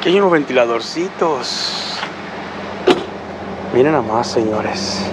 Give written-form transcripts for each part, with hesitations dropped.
Aquí hay unos ventiladorcitos. Miren nada más, señores.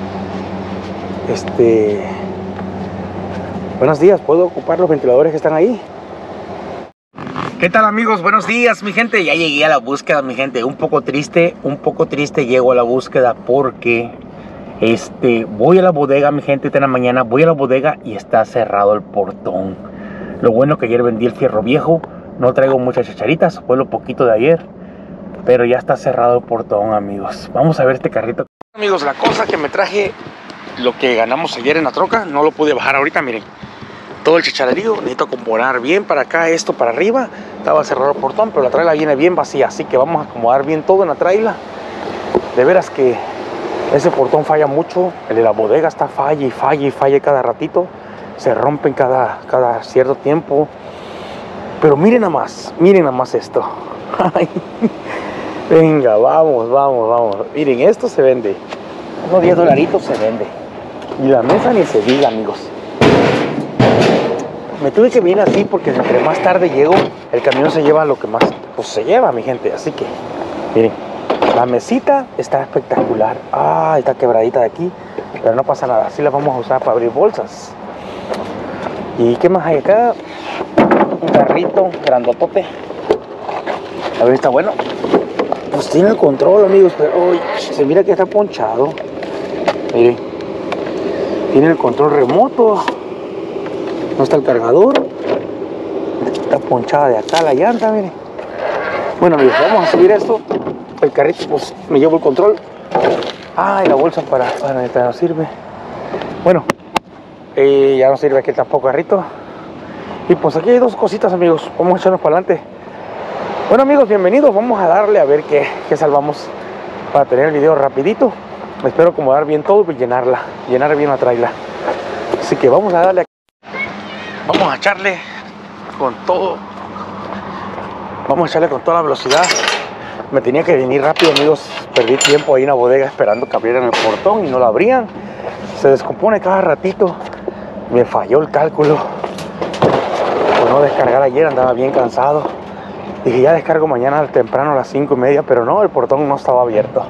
Buenos días, ¿puedo ocupar los ventiladores que están ahí? ¿Qué tal, amigos? Buenos días, mi gente. Ya llegué a la búsqueda, mi gente. Un poco triste llego a la búsqueda porque voy a la bodega, mi gente, esta en la mañana. Voy a la bodega y está cerrado el portón. Lo bueno que ayer vendí el fierro viejo. No traigo muchas chacharitas, fue lo poquito de ayer, pero ya está cerrado el portón, amigos. Vamos a ver este carrito. Amigos, la cosa que me traje, lo que ganamos ayer en la troca, no lo pude bajar ahorita, miren. Todo el chachararío, necesito acomodar bien para acá, esto para arriba. Estaba cerrado el portón, pero la traila viene bien vacía, así que vamos a acomodar bien todo en la traila. De veras que ese portón falla mucho, el de la bodega está falla y falla y falla cada ratito. Se rompen cada cierto tiempo. Pero miren nada más esto. Venga, vamos. Miren, esto se vende. Unos 10 dolaritos se vende. Y la mesa ni se diga, amigos. Me tuve que venir así porque entre más tarde llego, el camión se lleva lo que más pues se lleva, mi gente. Así que, miren, la mesita está espectacular. Ah, está quebradita de aquí, pero no pasa nada. Así la vamos a usar para abrir bolsas. ¿Y qué más hay acá? Un carrito grandotote. A ver, está bueno. Pues tiene el control, amigos, pero uy, se mira que está ponchado. Miren, tiene el control remoto. No está el cargador. Está ponchada de acá la llanta, miren. Bueno, amigos, vamos a subir esto. El carrito, pues me llevo el control. Ah, y la bolsa para esta no sirve. Bueno, ya no sirve aquí tampoco carrito. Y pues aquí hay dos cositas, amigos. Vamos a echarnos para adelante. Bueno, amigos, bienvenidos. Vamos a darle a ver qué salvamos para tener el video rapidito. Espero acomodar bien todo y llenar bien la traila. Así que vamos a darle aquí. Vamos a echarle con todo. Vamos a echarle con toda la velocidad. Me tenía que venir rápido, amigos. Perdí tiempo ahí en la bodega esperando que abrieran el portón y no lo abrían. Se descompone cada ratito. Me falló el cálculo. Por no descargar ayer, andaba bien cansado. Dije, ya descargo mañana temprano a las 5:30, pero no, el portón no estaba abierto.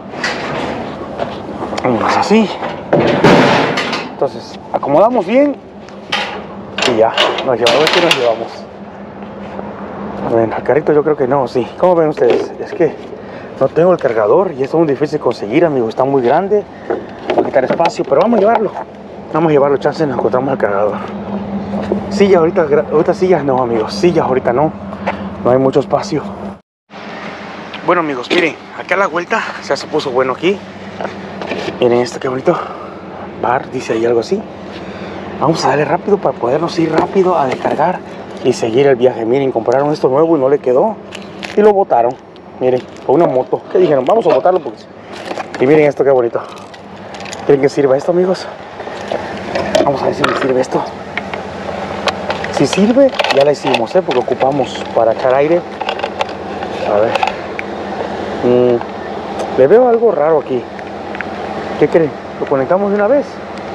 Vamos así. Entonces, acomodamos bien y ya, nos llevamos. Bueno, el carrito yo creo que no, sí. ¿Cómo ven ustedes? Es que no tengo el cargador y es muy difícil conseguir, amigos. Está muy grande, va a quitar espacio, pero vamos a llevarlo. Vamos a llevarlo, chance nos encontramos el cargador. Sillas ahorita sillas no, amigos. Sillas ahorita no hay mucho espacio. Bueno, amigos, miren, acá a la vuelta ya se puso bueno aquí. Miren esto, qué bonito. Bar, dice ahí algo así. Vamos a darle rápido para podernos ir rápido a descargar y seguir el viaje. Miren, compraron esto nuevo y no le quedó y lo botaron. Miren, con una moto. ¿Qué dijeron? Vamos a botarlo porque... Y miren esto, qué bonito. ¿Creen que sirva esto, amigos? Vamos a ver si me sirve esto. Si sirve, ya la hicimos, porque ocupamos para echar aire. A ver. Le veo algo raro aquí. ¿Qué creen? ¿Lo conectamos de una vez?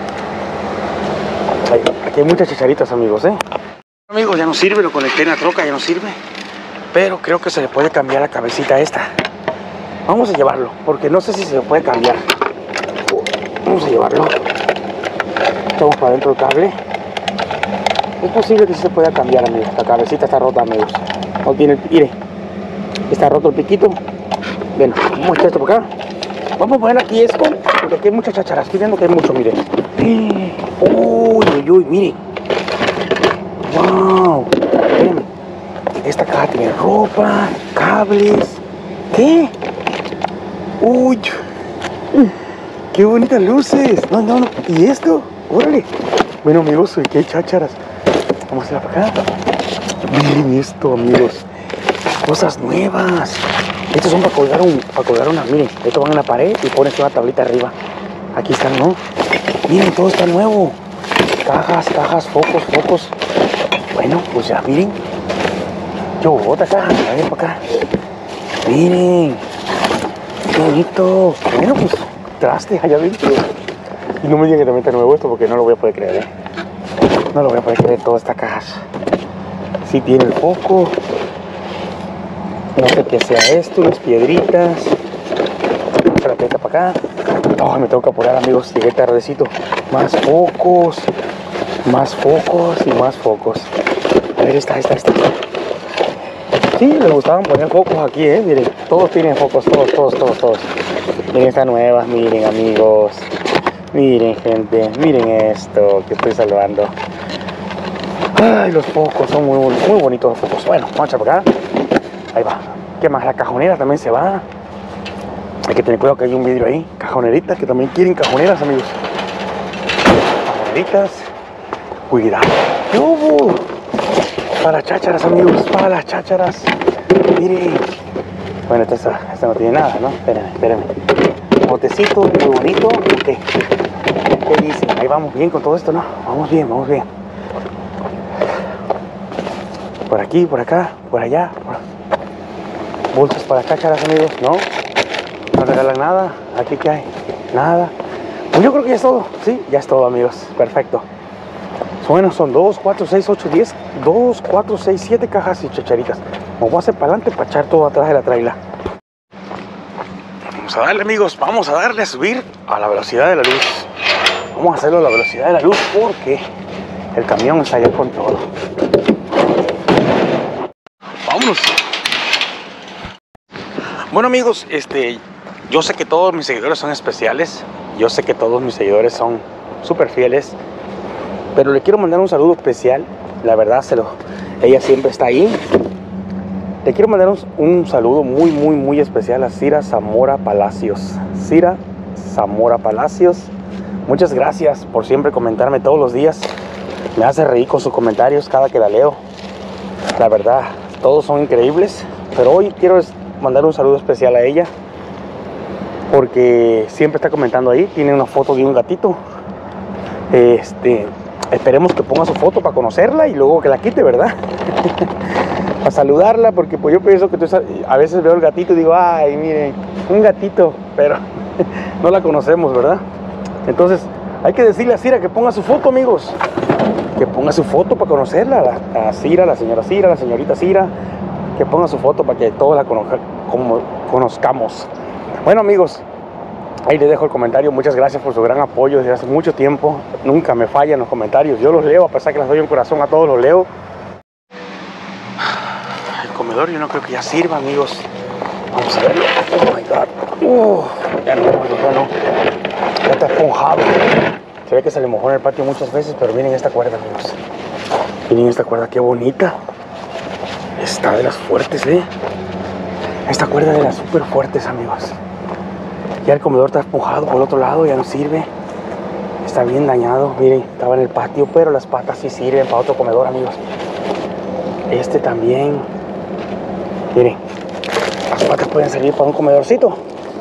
Aquí hay muchas chacharitas, amigos, Amigos, ya no sirve, lo conecté en la troca, ya no sirve. Pero creo que se le puede cambiar la cabecita esta. Vamos a llevarlo, porque no sé si se le puede cambiar. Vamos a llevarlo. Estamos para adentro del cable. Es posible que sí se pueda cambiar, amigos. La cabecita está rota, amigos. No tiene mire. Está roto el piquito. Bueno, vamos a echar esto por acá. Vamos a poner aquí esto, porque aquí hay muchas chacharas. Estoy viendo que hay mucho, miren. Uy, miren. Wow. Miren. Esta caja tiene ropa, cables. ¿Qué? Uy. Qué bonitas luces. No. ¿Y esto? Órale. Bueno, amigos, aquí hay chácharas. Vamos a ir para acá. Miren esto, amigos. Cosas nuevas. Estos son para colgar una. Miren, estos van en la pared y pones una tablita arriba. Aquí están, ¿no? Miren, todo está nuevo. Cajas, focos. Bueno, pues ya, miren. Yo, otra caja. A ver, para acá. Miren. Qué bonito. Bueno, pues, traste allá adentro. Y no me digan que también está nuevo esto porque no lo voy a poder creer, No lo voy a poder creer, todas estas cajas. Sí tiene el foco. No sé qué sea esto, unas piedritas. Espérate, esta para acá. Oh, me tengo que apurar, amigos, llegué tardecito. Más focos y más focos. A ver, esta. Sí, les gustaban poner focos aquí, miren, todos tienen focos, todos. Miren estas nuevas, miren, amigos. Miren, gente, miren esto que estoy salvando. Ay, los focos son muy bonitos los focos. Bueno, vamos a echar por acá. Ahí va. ¿Qué más? La cajonera también se va. Hay que tener cuidado que hay un vidrio ahí. Cajoneritas que también quieren cajoneras, amigos. Cajoneritas. Cuidado. ¿Qué hubo? Para las chácharas, amigos. Para las chácharas. Miren. Bueno, esta no tiene nada, ¿no? Espérenme. Botecito muy bonito. Ok. ¿Qué dicen? Ahí vamos bien con todo esto, ¿no? Vamos bien. Por aquí, por acá, por allá. Bolsas para chácharas, amigos. No regalan nada. Aquí que hay nada. Pues yo creo que ya es todo. Sí, ya es todo, amigos. Perfecto. Bueno, son 2, 4, 6, 8, 10 2, 4, 6, 7 cajas y chacharitas. Vamos a hacer para adelante para echar todo atrás de la traila. Vamos a darle, amigos. Vamos a darle a subir a la velocidad de la luz. Vamos a hacerlo a la velocidad de la luz porque el camión está allá con todo. Vámonos. Bueno, amigos, yo sé que todos mis seguidores son especiales. Yo sé que todos mis seguidores son súper fieles. Pero le quiero mandar un saludo especial. La verdad, ella siempre está ahí. Le quiero mandar un saludo muy especial a Cira Zamora Palacios. Cira Zamora Palacios. Muchas gracias por siempre comentarme todos los días. Me hace reír con sus comentarios cada que la leo. La verdad, todos son increíbles. Pero hoy quiero mandar un saludo especial a ella. Porque siempre está comentando ahí. Tiene una foto de un gatito. Esperemos que ponga su foto para conocerla y luego que la quite, ¿verdad? Para saludarla, porque pues yo pienso que a veces veo el gatito y digo, ay, miren, un gatito, pero no la conocemos, ¿verdad? Entonces, hay que decirle a Cira que ponga su foto, amigos. Que ponga su foto para conocerla, a Cira, la señora Cira, la señorita Cira. Que ponga su foto para que todos la conozcamos. Bueno, amigos, ahí les dejo el comentario. Muchas gracias por su gran apoyo desde hace mucho tiempo. Nunca me fallan los comentarios. Yo los leo, a pesar que les doy un corazón, a todos los leo. El comedor yo no creo que ya sirva, amigos. Vamos a verlo. Oh my God. Ya no. Ya está esponjado. Se ve que se le mojó en el patio muchas veces, pero miren esta cuerda, amigos. Miren esta cuerda, qué bonita. Está de las fuertes, Esta cuerda de las súper fuertes, amigos. Ya el comedor está esponjado por el otro lado, ya no sirve. Está bien dañado, miren, estaba en el patio, pero las patas sí sirven para otro comedor, amigos. Este también. Miren, las patas pueden servir para un comedorcito.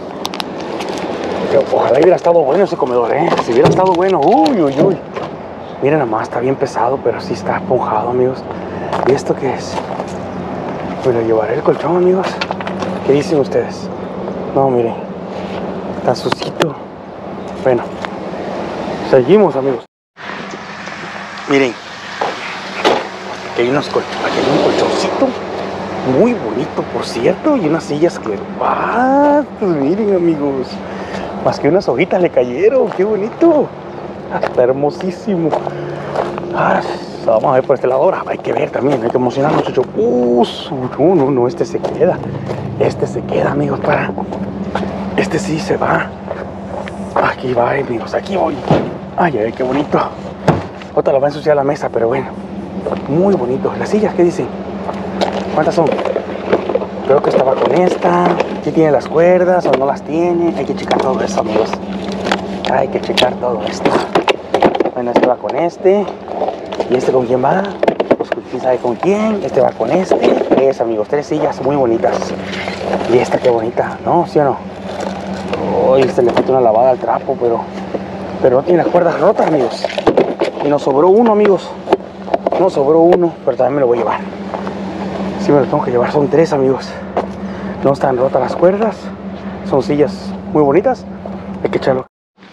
Pero ojalá hubiera estado bueno ese comedor, Si hubiera estado bueno, uy. Miren, nada más, está bien pesado, pero sí está esponjado, amigos. ¿Y esto qué es? Me lo llevaré el colchón, amigos. ¿Qué dicen ustedes? No, miren. Está sucito. Bueno, seguimos, amigos. Miren, aquí hay un colchoncito muy bonito, por cierto, y unas sillas que pues miren, amigos, más que unas hojitas le cayeron. Qué bonito. Está hermosísimo. Vamos a ver por este lado ahora. Hay que ver también, hay que emocionarnos, mucho. No, este se queda. Amigos, para. Este sí se va. Aquí va, amigos, aquí voy. Ay, qué bonito. Otra lo va a ensuciar la mesa, pero bueno. Muy bonito. Las sillas, ¿qué dicen? ¿Cuántas son? Creo que estaba con esta. ¿Sí tiene las cuerdas o no las tiene? Hay que checar todo eso, amigos. Hay que checar todo esto. Bueno, este va con este. ¿Y este con quién va? Pues quién sabe con quién. Este va con este. Tres, amigos, 3 sillas muy bonitas. Y esta qué bonita, ¿no? ¿Sí o no? Uy, este le falta una lavada al trapo, pero no tiene las cuerdas rotas, amigos. Y nos sobró uno, amigos. Nos sobró uno, pero también me lo voy a llevar. Sí me lo tengo que llevar, son 3, amigos. No están rotas las cuerdas. Son sillas muy bonitas. Hay que echarlo.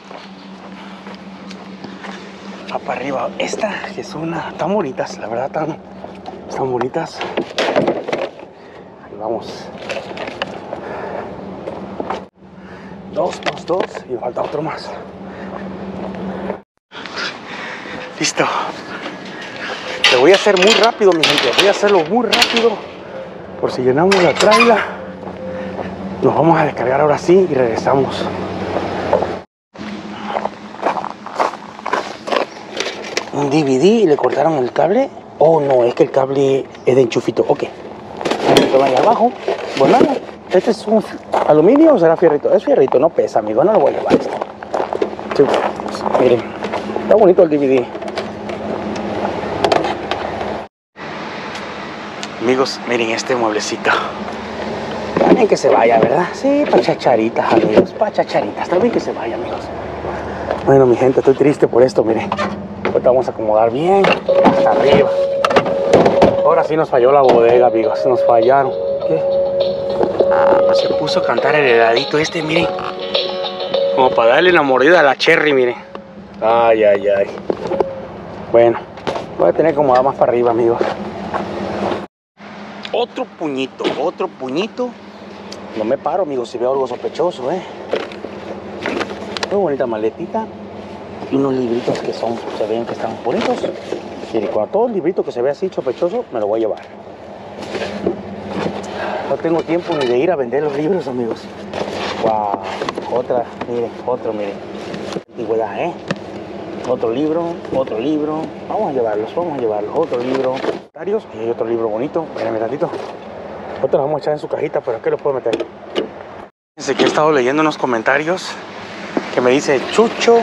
Para arriba, esta que son tan bonitas, la verdad, están bonitas. Vamos. 2, 2, 2 y falta otro más. Listo. Lo voy a hacer muy rápido, mi gente. Voy a hacerlo muy rápido. Por si llenamos la traila. Nos vamos a descargar ahora sí y regresamos. Un DVD y le cortaron el cable. Oh no, es que el cable es de enchufito. Ok. Ahí abajo. Bueno, este es un aluminio o será fierrito. Es fierrito, no pesa, amigo. No lo voy a llevar esto. Sí, pues, miren, está bonito el DVD. Amigos, miren este mueblecito. También que se vaya, ¿verdad? Sí, para chacharitas, amigos. Para chacharitas. También que se vaya, amigos. Bueno, mi gente, estoy triste por esto, miren. Ahorita vamos a acomodar bien hasta arriba. Ahora sí nos falló la bodega, amigos. Nos fallaron. ¿Qué? Se puso a cantar el heladito este, miren. Como para darle la mordida a la cherry, miren. Ay, ay, ay. Bueno, voy a tener que acomodar más para arriba, amigos. Otro puñito, otro puñito. No me paro, amigos, si veo algo sospechoso, Muy bonita maletita. Y unos libritos que son, se ven que están bonitos. Miren, cuando todo el librito que se ve así sospechoso, me lo voy a llevar. No tengo tiempo ni de ir a vender los libros, amigos. Wow, otra, miren, otro, miren. Antigüedad, Otro libro, otro libro. Vamos a llevarlos. Otro libro. Y hay otro libro bonito. Espérenme tantito. Otro lo vamos a echar en su cajita, pero ¿qué lo puedo meter? Fíjense que he estado leyendo unos comentarios que me dice Chucho.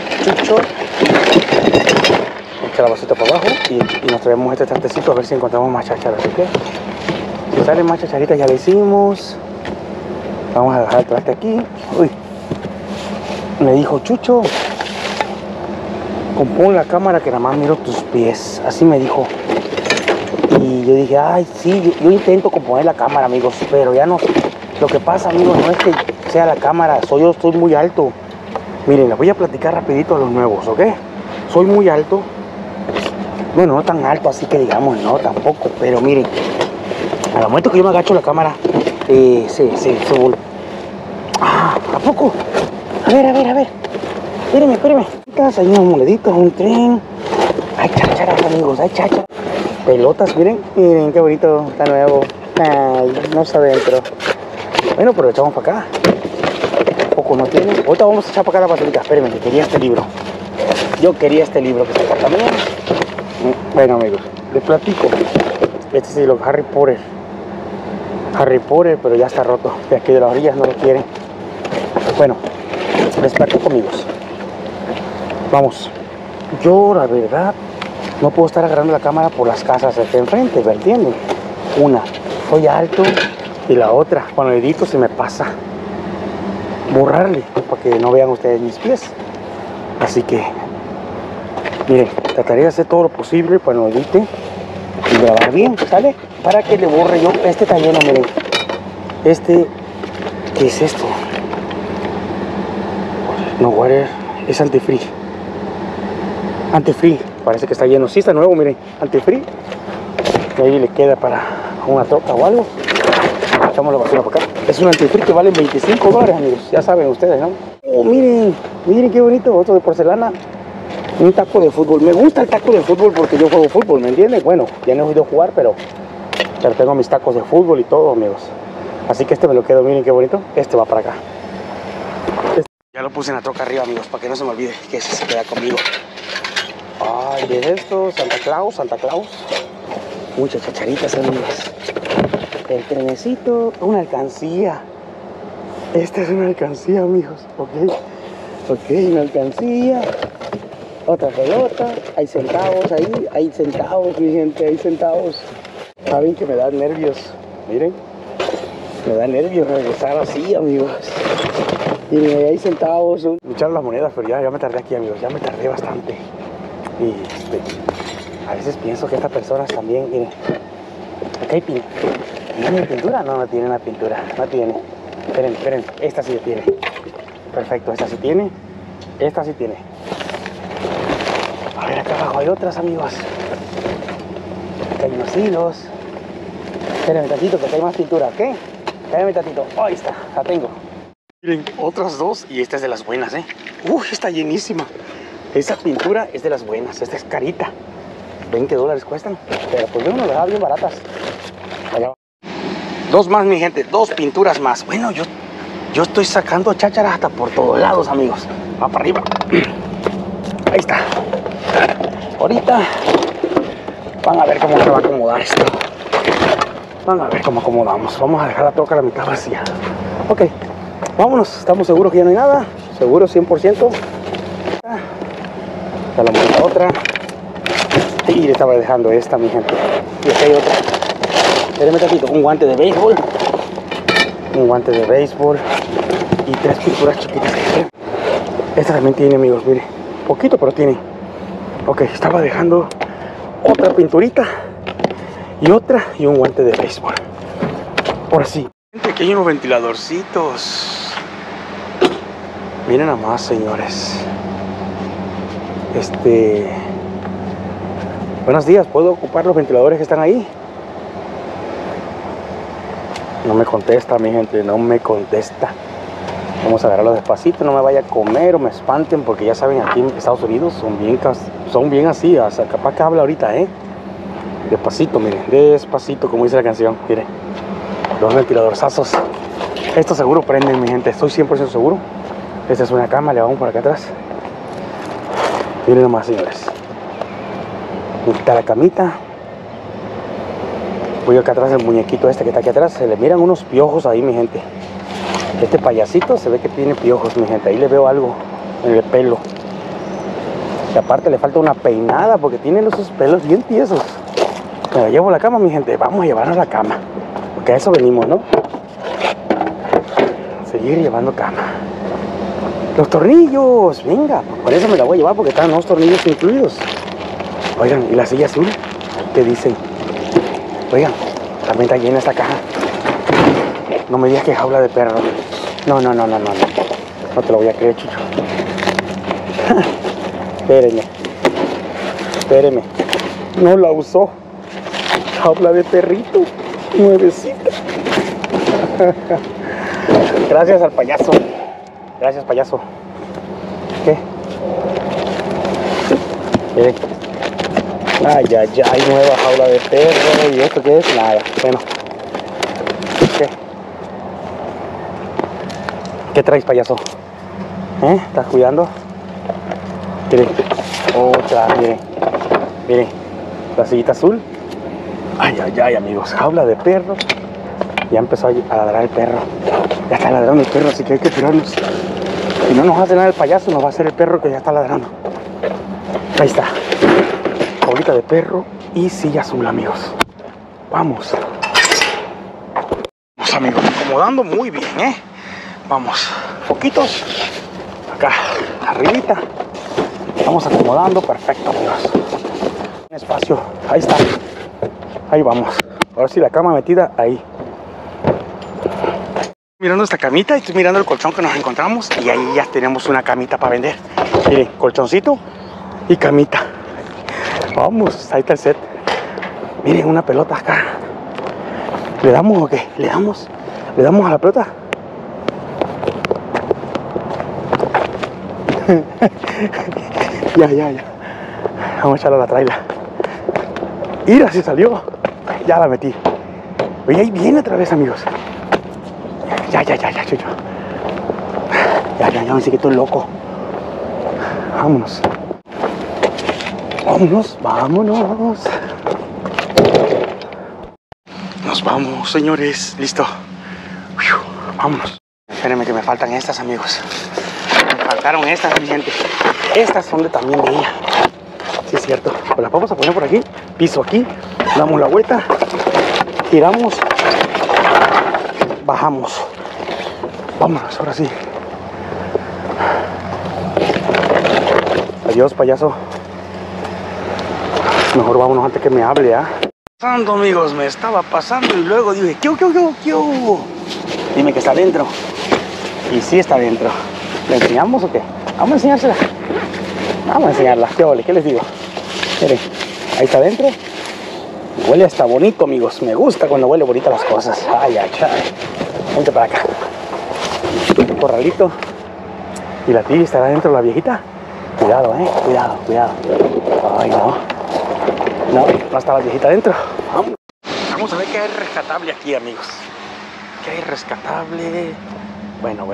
Echa la vasita para abajo y nos traemos este trastecito a ver si encontramos más chácharas, ¿ok? Si salen más chacharitas ya le hicimos. Vamos a dejar el traste aquí. Uy. Me dijo Chucho, compón la cámara que nada más miro tus pies. Así me dijo. Y yo dije, ay, sí, yo intento componer la cámara, amigos, pero ya no. Lo que pasa, amigos, no es que sea la cámara, yo estoy muy alto. Miren, les voy a platicar rapidito a los nuevos, ¿ok? Soy muy alto. Bueno, no tan alto así que digamos, no, tampoco. Pero miren, al momento que yo me agacho la cámara, se vuelve. Ah, ¿a poco? A ver. Espérenme. Hay unas moneditas, un tren. Hay chácharas, amigos, hay chácharas. Pelotas, miren qué bonito, está nuevo. Ay, no está adentro. Bueno, pero lo echamos para acá. Poco no tiene. Ahorita vamos a echar para acá la basurita. Espérenme, que quería este libro. Yo quería este libro que está acá también. Bueno, amigos, les platico. Este es el Harry Potter. Pero ya está roto. De aquí de las orillas no lo quieren. Bueno, les platico, amigos. Vamos. Yo, la verdad, no puedo estar agarrando la cámara por las casas de enfrente, ¿me entienden? Una, soy alto, y la otra, cuando edito se me pasa borrarle, para que no vean ustedes mis pies. Así que, miren, trataré de hacer todo lo posible cuando edite y grabar bien, ¿sale? Para que le borre yo. Este está lleno, miren. ¿Qué es esto? No, water, es antifreeze. Antifreeze, parece que está lleno. Sí, está nuevo, miren, antifreeze. Ahí le queda para una troca o algo. Echamos la basura por acá. Es un antifreeze que vale $25, amigos. Ya saben ustedes, ¿no? Oh, miren qué bonito, otro de porcelana. Un taco de fútbol. Me gusta el taco de fútbol porque yo juego fútbol, ¿me entiendes? Bueno, ya no he ido a jugar, pero tengo mis tacos de fútbol y todo, amigos. Así que este me lo quedo, miren qué bonito. Este va para acá. Ya lo puse en la troca arriba, amigos, para que no se me olvide que ese se queda conmigo. Ay, de esto, Santa Claus. Muchas chacharitas, amigos. El trenecito, una alcancía. Esta es una alcancía, amigos. Ok, una alcancía. Otra pelota. Hay centavos ahí. Hay centavos, mi gente. Hay centavos. Saben que me da nervios. Miren. Me da nervios regresar así, amigos. Y miren, hay centavos. Me echaron las monedas, pero ya me tardé aquí, amigos. Ya me tardé bastante. Y a veces pienso que estas personas también, miren. Acá hay pintura. ¿Tiene pintura? No tiene una pintura. No tiene. Esperen. Esta sí tiene. Perfecto, esta sí tiene. Esta sí tiene. A ver, acá abajo hay otras, amigos. Acá hay unos hilos. Espérenme tantito, que acá hay más pintura, ¿ok? Espérenme tantito. Oh, ahí está, la tengo. Miren, otras dos y esta es de las buenas, ¿eh? Está llenísima. Esa pintura es de las buenas, esta es carita. $20 cuestan, pero pues yo no las daba bien baratas. Allá va. Dos más, mi gente, dos pinturas más. Bueno, yo estoy sacando chácharas hasta por todos lados, amigos. Va para arriba. Ahí está. Ahorita van a ver cómo se va a acomodar esto. Van a ver cómo acomodamos. Vamos a dejar la troca a la mitad vacía. Ok, vámonos. Estamos seguros que ya no hay nada. Seguro 100%. Ya la monta otra. Y le estaba dejando esta, mi gente. Y aquí hay otra. Espérenme tantito. Un guante de béisbol. Un guante de béisbol. Y tres pinturas chiquitas. Esta también tiene, amigos. Mire. Poquito, pero tiene. Ok, estaba dejando otra pinturita. Y otra. Y un guante de béisbol. Ahora sí. Aquí hay unos ventiladorcitos. Miren nada más, señores. Buenos días, ¿puedo ocupar los ventiladores que están ahí? No me contesta, mi gente, no me contesta. Vamos a agarrarlo despacito, no me vaya a comer o me espanten, porque ya saben, aquí en Estados Unidos son bien así, o sea, capaz que habla ahorita, ¿eh? Despacito, miren, despacito, como dice la canción, miren. Los ventiladorzazos. Estos seguro prenden, mi gente, estoy 100% seguro. Esta es una cama, le vamos por acá atrás. Miren nomás, señores. Me quita la camita. Voy acá atrás del muñequito este que está aquí atrás. Se le miran unos piojos ahí, mi gente. Este payasito se ve que tiene piojos, mi gente. Ahí le veo algo en el pelo. Y aparte le falta una peinada porque tiene esos pelos bien tiesos. Me la llevo a la cama, mi gente. Vamos a llevarnos a la cama. Porque a eso venimos, ¿no? Seguir llevando cama. Los tornillos, venga, por eso me la voy a llevar porque están los tornillos incluidos. Oigan, ¿y la silla azul? ¿Qué dicen? Oigan, también está llena esta caja. No me digas que es jaula de perro. No. No te lo voy a creer, Chucho. Espérenme. No la usó. Jaula de perrito. Nuevecita. Gracias al payaso. Gracias, payaso. ¿Qué? Ay, nueva jaula de perro. ¿Y esto qué es? Nada. Bueno. ¿Qué traes, payaso? ¿Estás cuidando? Miren. Otra, miren. La sillita azul. Ay, amigos. Jaula de perro. Ya empezó a ladrar el perro. Ya está ladrando el perro, así que hay que esperarnos. Si no nos hace nada el payaso, nos va a hacer el perro que ya está ladrando. Ahí está. Jaulita de perro y silla azul, amigos. Vamos. Vamos, amigos, acomodando muy bien, ¿eh? Vamos. Foquitos. Acá, arribita. Vamos acomodando. Perfecto, amigos. Espacio. Ahí está. Ahí vamos. Ahora sí, la cama metida ahí. Mirando esta camita y estoy mirando el colchón que nos encontramos y ahí ya tenemos una camita para vender. Miren, colchoncito y camita. Vamos, ahí está el set. Miren, una pelota acá. ¿Le damos o qué? ¿Le damos a la pelota? Ya. Vamos a echarla a la traila. Mira, se salió. Ya la metí. Oye, ahí viene otra vez, amigos. Ya, Chucho. Ya, me sé que estoy loco. Vámonos. Nos vamos, señores. Listo. Vámonos. Espérenme que me faltan estas, amigos. Me faltaron estas, mi gente. Estas son también de ella. Sí, es cierto. Pues las vamos a poner por aquí. Piso aquí. Damos la vuelta. Giramos. Bajamos. Vámonos, ahora sí. Adiós, payaso. Mejor vámonos antes que me hable, ¿ah? Pasando, amigos, me estaba pasando y luego dije, ¿qué? Dime que está adentro. Y sí está adentro. ¿Le enseñamos o qué? Vamos a enseñársela. Vamos a enseñarla. ¿Qué les digo? Miren, ahí está adentro. Huele hasta bonito, amigos. Me gusta cuando huele bonito las cosas. Ay, ay, ay. Vente para acá. Un corralito. ¿Y la Tili estará dentro de la viejita? Cuidado, cuidado, cuidado. Ay, no. No está la viejita dentro. Vamos a ver qué hay rescatable aquí, amigos. ¿Qué hay rescatable? Bueno.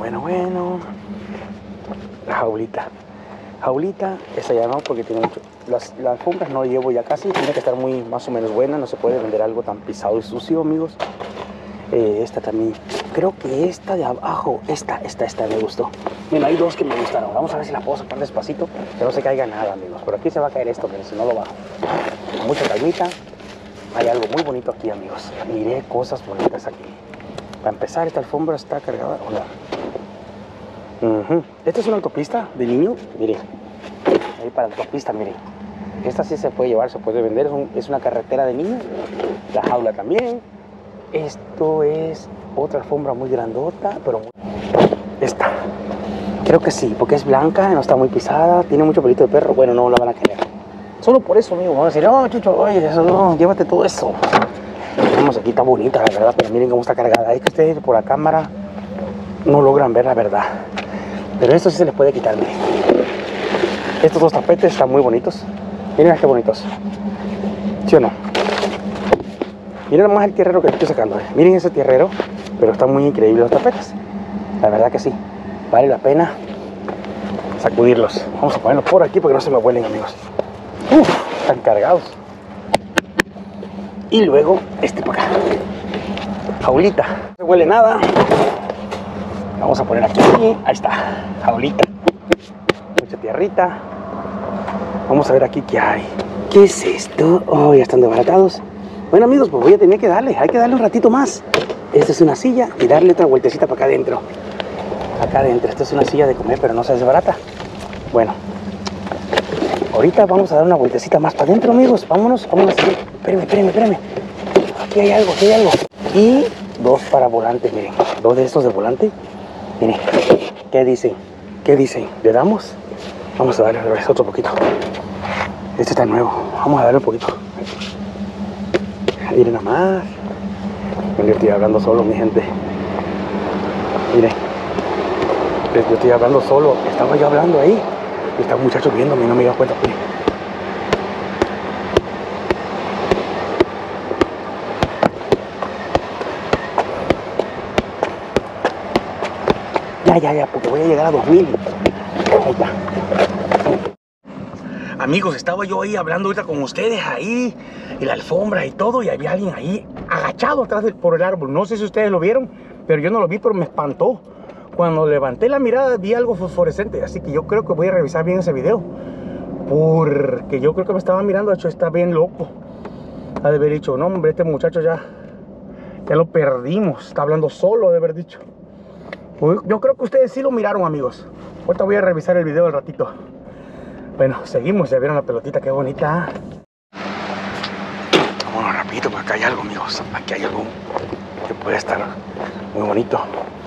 La jaulita. Jaulita, esa ya no, porque tiene mucho. Las alfombras no llevo ya casi. Tiene que estar muy más o menos buena. No se puede vender algo tan pisado y sucio, amigos. Esta también. Creo que esta de abajo, esta me gustó. Mira, hay dos que me gustaron. Vamos a ver si la puedo sacar despacito, que no se caiga nada, amigos. Por aquí se va a caer esto, pero si no lo bajo. Mucha calmita. Hay algo muy bonito aquí, amigos. Miré cosas bonitas aquí. Para empezar, esta alfombra está cargada. Hola. Esta es una autopista de niño. Miren. Ahí para la autopista, miren. Esta sí se puede llevar, se puede vender. Es una carretera de niño. La jaula también. Esto es otra alfombra muy grandota, pero esta. Creo que sí, porque es blanca, no está muy pisada, tiene mucho pelito de perro. Bueno, no la van a querer. Solo por eso, amigo. Vamos a decir, oh, Chucho, oye, eso no, llévate todo eso. Vamos, aquí está bonita, la verdad, pero miren cómo está cargada. Es que ustedes por la cámara no logran ver la verdad. Pero esto sí se les puede quitar, miren. Estos dos tapetes están muy bonitos. Miren qué bonitos. ¿Sí o no? Miren nomás el tierrero que estoy sacando. Miren ese tierrero, pero están muy increíbles los tapetes. La verdad que sí. Vale la pena sacudirlos. Vamos a ponerlos por aquí porque no se me vuelen, amigos. Están cargados. Y luego este para acá. Jaulita. No se huele nada. Vamos a poner aquí. Ahí está. Jaulita. Mucha tierrita. Vamos a ver aquí qué hay. ¿Qué es esto? Oh, ya están desbaratados. Bueno, amigos, pues voy a tener que darle. Hay que darle un ratito más. Esta es una silla y darle otra vueltecita para acá adentro. Acá adentro. Esta es una silla de comer, pero no se desbarata. Bueno. Ahorita vamos a dar una vueltecita más para adentro, amigos. Vámonos a seguir. Espérenme. Aquí hay algo. Y dos para volante, miren. Dos de estos de volante. Miren. ¿Qué dicen? ¿Le damos? Vamos a darle otra vez otro poquito. Este está nuevo. Vamos a darle un poquito. Miren nada más. Yo estoy hablando solo, mi gente. Miren. Yo estoy hablando solo. Estaba yo hablando ahí. Y está un muchacho viéndome y no me dio cuenta. Ya, porque voy a llegar a 2000. Ahí está. Amigos, estaba yo ahí hablando ahorita con ustedes ahí, y la alfombra y todo, y había alguien ahí agachado atrás por el árbol. No sé si ustedes lo vieron, pero yo no lo vi, pero me espantó. Cuando levanté la mirada vi algo fosforescente, así que yo creo que voy a revisar bien ese video, porque yo creo que me estaba mirando. De hecho, está bien loco. Ha de haber dicho, no, hombre, este muchacho ya lo perdimos. Está hablando solo, de haber dicho. Yo creo que ustedes sí lo miraron, amigos. Ahorita voy a revisar el video al ratito. Bueno, seguimos. Ya vieron la pelotita, qué bonita. Vámonos rapidito, porque acá hay algo, amigos. Aquí hay algo que puede estar muy bonito.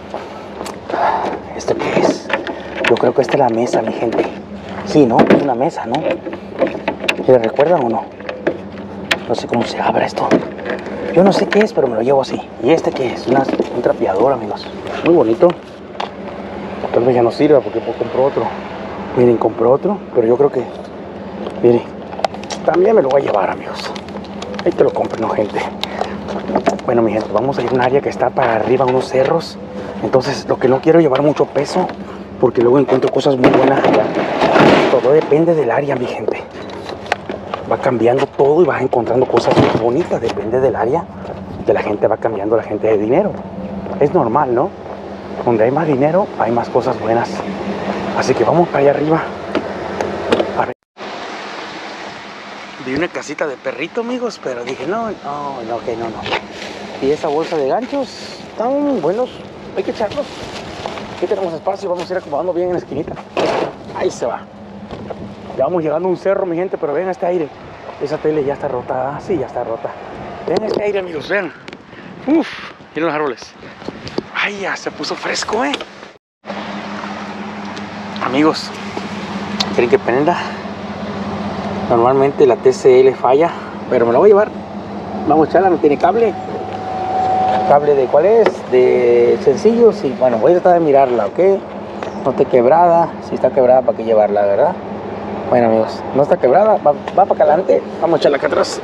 ¿Esto qué es? Yo creo que esta es la mesa, mi gente. Sí, ¿no? Es una mesa, ¿no? ¿Se recuerdan o no? No sé cómo se abre esto. Yo no sé qué es, pero me lo llevo así. ¿Y este qué es? Un trapeador, amigos. Muy bonito. Tal vez ya no sirva porque compró otro. Miren, compró otro, pero yo creo que... Miren, también me lo voy a llevar, amigos. Ahí te lo compren, ¿no, gente? Bueno, mi gente, vamos a ir a un área que está para arriba, unos cerros. Entonces, lo que no quiero llevar mucho peso, porque luego encuentro cosas muy buenas allá. Todo depende del área, mi gente. Va cambiando todo y vas encontrando cosas muy bonitas. Depende del área de la gente, va cambiando la gente de dinero. Es normal, ¿no? Donde hay más dinero, hay más cosas buenas. Así que vamos para allá arriba. A ver. Vi una casita de perrito, amigos, pero dije, no. Y esa bolsa de ganchos, están buenos. Hay que echarlos. Aquí tenemos espacio, vamos a ir acomodando bien en la esquinita. Ahí se va. Ya vamos llegando a un cerro, mi gente, pero vean este aire. Esa tele ya está rota. Sí, ya está rota. Vean este aire, amigos, vean. Uf, miren los árboles. Ay, ya se puso fresco, Amigos, ¿quieren que prenda? Normalmente la TCL falla, pero me la voy a llevar. Vamos a echarla, no tiene cable. ¿Cable de cuál es? De sencillo, sí. Bueno, voy a tratar de mirarla, ¿ok? No esté quebrada. Si está quebrada, ¿para qué llevarla, verdad? Bueno, amigos, no está quebrada. Va para acá adelante. Vamos a echarla acá atrás.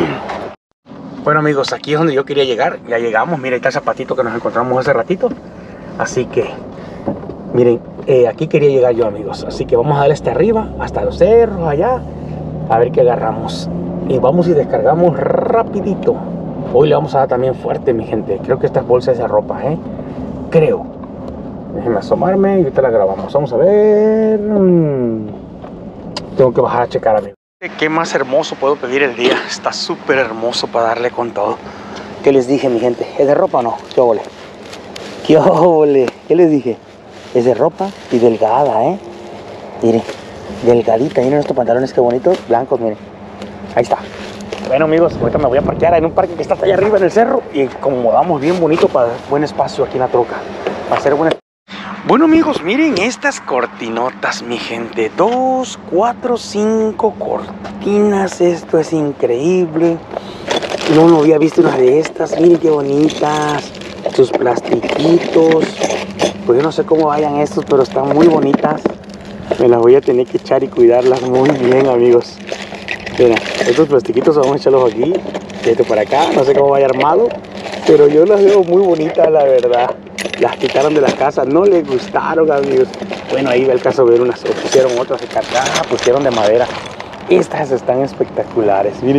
Bueno, amigos, aquí es donde yo quería llegar. Ya llegamos. Miren, ahí está el zapatito que nos encontramos hace ratito. Así que, miren, aquí quería llegar yo, amigos. Así que vamos a darle hasta arriba, hasta los cerros allá, a ver qué agarramos. Y vamos y descargamos rapidito. Hoy le vamos a dar también fuerte, mi gente. Creo que estas bolsas de ropa, creo. Déjenme asomarme y ahorita la grabamos. Vamos a ver. Tengo que bajar a checar, amigos. ¿Qué más hermoso puedo pedir el día? Está súper hermoso para darle con todo. ¿Qué les dije, mi gente? ¿Es de ropa o no? ¿Qué óvole? ¿Qué óvole? ¿Qué les dije? Es de ropa y delgada, Miren, delgadita. Miren estos pantalones, qué bonitos, blancos, miren. Ahí está. Bueno, amigos, ahorita me voy a parquear en un parque que está allá arriba en el cerro y acomodamos bien bonito para buen espacio aquí en la troca. Para hacer buen. Bueno, amigos, miren estas cortinotas, mi gente. 2, 4, 5 cortinas. Esto es increíble. No había visto una de estas. Miren qué bonitas. Sus plastiquitos. Pues yo no sé cómo vayan estos, pero están muy bonitas. Me las voy a tener que echar y cuidarlas muy bien, amigos. Mira, estos plastiquitos vamos a echarlos aquí. Este para acá. No sé cómo vaya armado, pero yo las veo muy bonitas, la verdad. Las quitaron de la casa, no les gustaron, amigos. Bueno, ahí va el caso de ver unas, o pusieron otras de cartón, pusieron de madera. Estas están espectaculares, miren.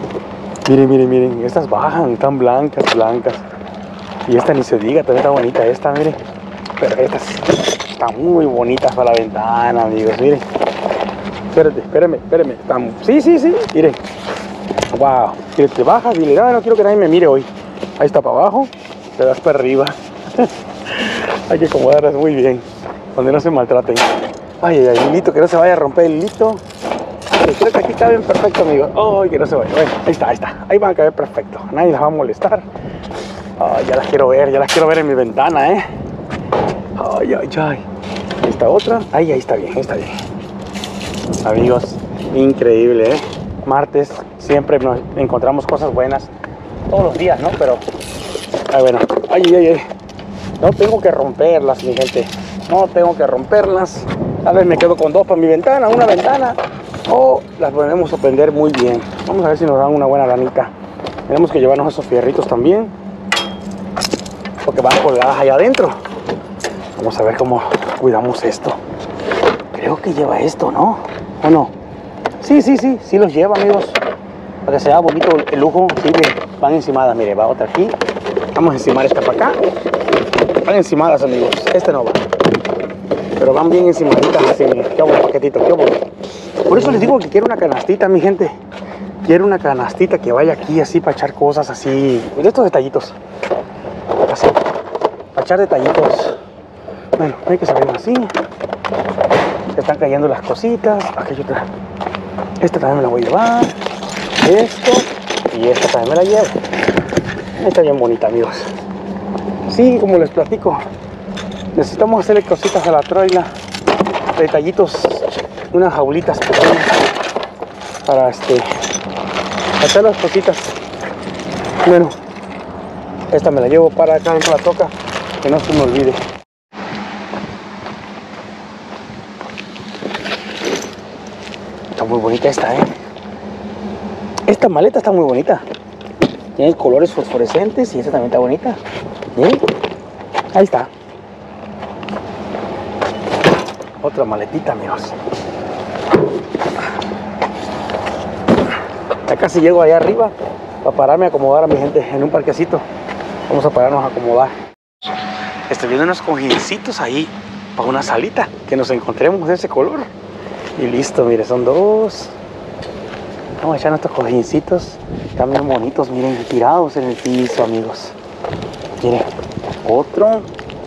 Miren, estas bajan, están blancas. Y esta ni se diga, también está bonita esta, miren. Pero estas están muy bonitas para la ventana, amigos, miren. Espérame. Están. Sí, miren. Wow, te bajas y le das, no quiero que nadie me mire hoy. Ahí está para abajo, te das para arriba. Hay que acomodarlas muy bien, donde no se maltraten. Ay, el hilito, que no se vaya a romper el hilito. Creo que aquí caben perfecto, amigos. Ay, que no se vaya. Bueno, ahí está. Ahí van a caber perfecto. Nadie las va a molestar. Ay, ya las quiero ver en mi ventana, Ay. Esta otra. Ahí está bien. Amigos, increíble, Martes siempre nos encontramos cosas buenas. Todos los días, ¿no? Pero, bueno. Ay. No tengo que romperlas, mi gente. No tengo que romperlas. Tal vez me quedo con dos para mi ventana, una ventana. O las podemos prender muy bien. Vamos a ver si nos dan una buena lanita. Tenemos que llevarnos esos fierritos también, porque van colgadas allá adentro. Vamos a ver cómo cuidamos esto. Creo que lleva esto, ¿no? ¿O no? Sí los lleva, amigos. Para que sea bonito el lujo. Sí, van encimadas, mire, va otra aquí. Vamos a encimar esta para acá. Van encimadas, amigos. Este no va, pero van bien encimaditas así. Qué bueno, paquetito, qué bueno. Por eso les digo que quiero una canastita, mi gente. Quiero una canastita que vaya aquí así para echar cosas así, de estos detallitos. Así, para echar detallitos. Bueno, hay que saber así. Se están cayendo las cositas. Aquí hay otra. Esta también me la voy a llevar. Esto y esta también me la llevo. Está bien bonita, amigos. Sí, como les platico, necesitamos hacerle cositas a la troila, detallitos, unas jaulitas pequeñas para hacer las cositas. Bueno, esta me la llevo para acá dentro de la troca, que no se me olvide. Está muy bonita esta, Esta maleta está muy bonita. Tiene colores fosforescentes y esta también está bonita. Ahí está. Otra maletita, amigos. Ya casi llego allá arriba para pararme a acomodar a mi gente en un parquecito. Vamos a pararnos a acomodar. Estoy viendo unos cojincitos ahí para una salita, que nos encontremos de ese color. Y listo, mire, son dos. Vamos a echar nuestros cojincitos. Están bien bonitos, miren, tirados en el piso, amigos. Miren, otro.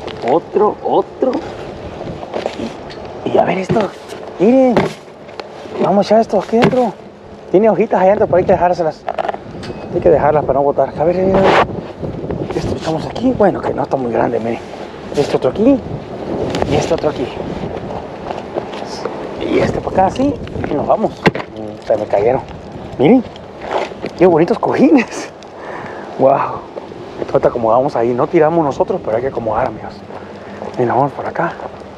Y a ver esto, miren. Vamos a echar esto aquí dentro. Tiene hojitas allá adentro, pero hay que dejárselas. Hay que dejarlas para no botar. A ver, esto echamos aquí. Bueno, que no está muy grande, miren. Este otro aquí. Y este otro aquí. Y este por acá así. Y nos vamos. Se me cayeron. Miren, qué bonitos cojines. Wow. Ahorita acomodamos ahí. No tiramos nosotros, pero hay que acomodar, amigos. Mira, vamos por acá.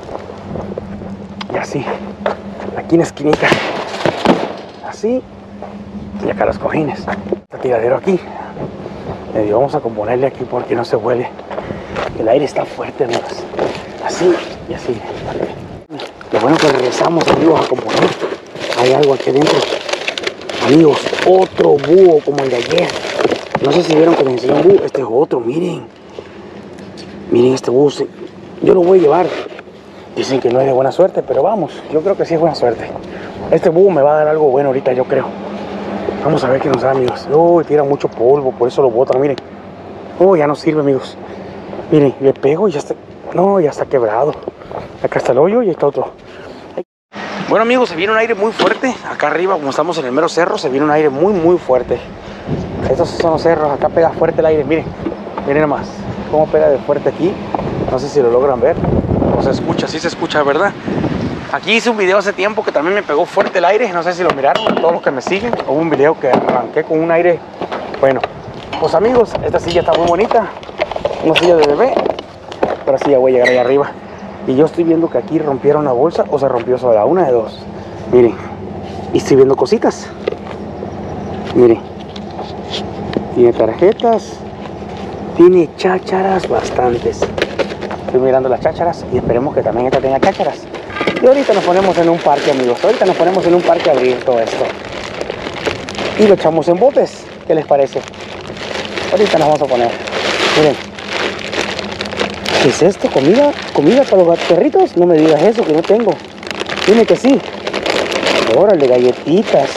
Y así. Aquí en la esquinita. Así. Y acá los cojines. Este tiradero aquí. Vamos a componerle aquí porque no se huele. El aire está fuerte, amigos. Así y así. Lo bueno que regresamos, amigos, a componer. Hay algo aquí adentro. Amigos, otro búho como el de ayer. No sé si vieron que les enseñé un búho. Este es otro, miren. Miren este búho. Yo lo voy a llevar. Dicen que no es de buena suerte, pero vamos. Yo creo que sí es buena suerte. Este búho me va a dar algo bueno ahorita, yo creo. Vamos a ver qué nos da, amigos. Uy, tira mucho polvo, por eso lo botan, miren. Uy, ya no sirve, amigos. Miren, le pego y ya está. No, ya está quebrado. Acá está el hoyo y ahí está otro. Bueno, amigos, se viene un aire muy fuerte. Acá arriba, como estamos en el mero cerro, se viene un aire muy fuerte. Estos son los cerros. Acá pega fuerte el aire. Miren, miren nomás cómo pega de fuerte aquí. No sé si lo logran ver. O se escucha, sí se escucha, ¿verdad? Aquí hice un video hace tiempo que también me pegó fuerte el aire. No sé si lo miraron, todos los que me siguen. Hubo un video que arranqué con un aire. Bueno, pues amigos, esta silla está muy bonita. Una silla de bebé. Pero sí, ya voy a llegar ahí arriba. Y yo estoy viendo que aquí rompieron la bolsa o se rompió sola. Una de dos. Miren. Y estoy viendo cositas. Miren. Tiene tarjetas. Tiene chácharas bastantes. Estoy mirando las chácharas y esperemos que también esta tenga chácharas. Y ahorita nos ponemos en un parque, amigos. Ahorita nos ponemos en un parque a abrir todo esto. Y lo echamos en botes. ¿Qué les parece? Ahorita nos vamos a poner. Miren. ¿Qué es esto? ¿Comida? ¿Comida para los perritos? No me digas eso, que no tengo. Dime que sí. Órale, galletitas.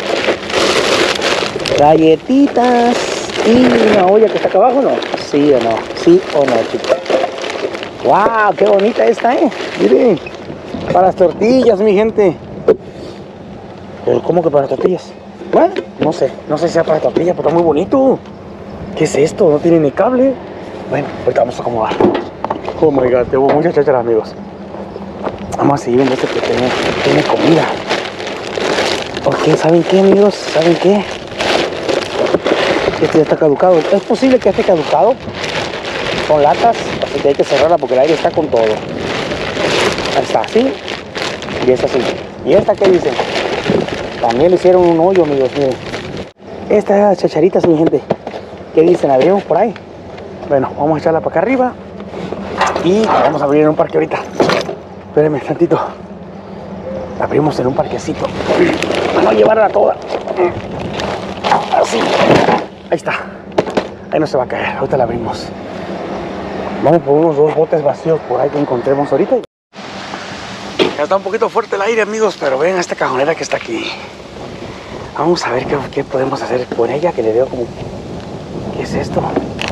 Galletitas. Y una olla que está acá abajo, ¿no? ¿Sí o no? ¿Sí o no, chicos? ¡Wow! ¡Qué bonita esta, Miren. Para las tortillas, mi gente. ¿Pero cómo que para las tortillas? Bueno, no sé si sea para las tortillas, pero está muy bonito. ¿Qué es esto? No tiene ni cable. Bueno, ahorita vamos a acomodar. Oh my god, tengo muchas chácharas, amigos. Vamos a seguir viendo este que tiene comida. Ok, ¿saben qué, amigos? ¿Saben qué? Este ya está caducado. Es posible que esté caducado. Son latas, así que hay que cerrarla porque el aire está con todo. Ahí está, así. Y esta así. ¿Y esta qué dicen? También le hicieron un hoyo, amigos, miren. Estas chacharitas, mi gente. ¿Qué dicen? ¿Abrimos por ahí? Bueno, vamos a echarla para acá arriba. Y la vamos a abrir en un parque ahorita. Espérenme tantito. La abrimos en un parquecito. Vamos a llevarla toda. Así. Ahí está. Ahí no se va a caer. Ahorita la abrimos. Vamos por unos 2 botes vacíos por ahí que encontremos ahorita. Ya está un poquito fuerte el aire, amigos, pero ven a esta cajonera que está aquí. Vamos a ver qué podemos hacer con ella, que le veo como... ¿Qué es esto?